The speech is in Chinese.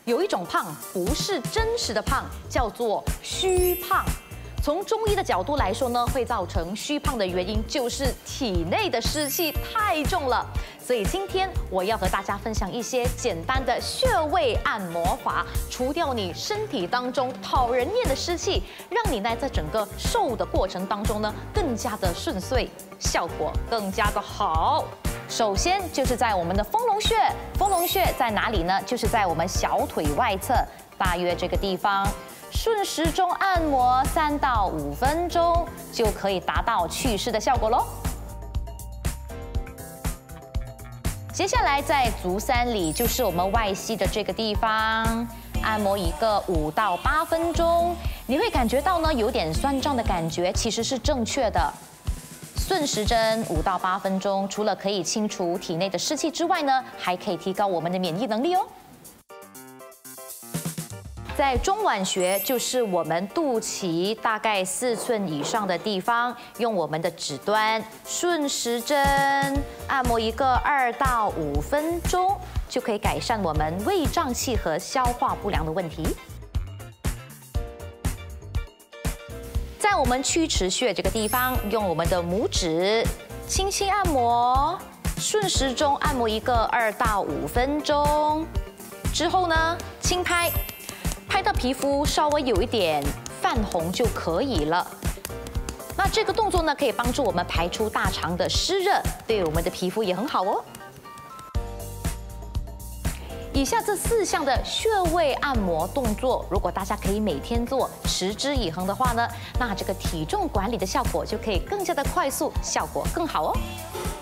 有一种胖不是真实的胖，叫做虚胖。从中医的角度来说呢，会造成虚胖的原因就是体内的湿气太重了。所以今天我要和大家分享一些简单的穴位按摩法，除掉你身体当中讨人厌的湿气，让你呢在整个瘦的过程当中呢更加的顺遂，效果更加的好。首先就是在我们的丰隆穴，丰隆穴在哪里呢？就是在我们小腿外侧，大约这个地方。顺时钟按摩3到5分钟，就可以达到祛湿的效果喽。接下来在足三里，就是我们外膝的这个地方，按摩一个5到8分钟，你会感觉到呢有点酸胀的感觉，其实是正确的。顺时针5到8分钟，除了可以清除体内的湿气之外呢，还可以提高我们的免疫能力哦。在中脘穴，就是我们肚脐大概4寸以上的地方，用我们的指端顺时针按摩一个2到5分钟，就可以改善我们胃胀气和消化不良的问题。在我们曲池穴这个地方，用我们的拇指轻轻按摩，顺时钟按摩一个2到5分钟，之后呢，轻拍。拍到皮肤稍微有一点泛红就可以了。那这个动作呢，可以帮助我们排出大肠的湿热，对我们的皮肤也很好哦。以下这4项的穴位按摩动作，如果大家可以每天做，持之以恒的话呢，那这个体重管理的效果就可以更加的快速，效果更好哦。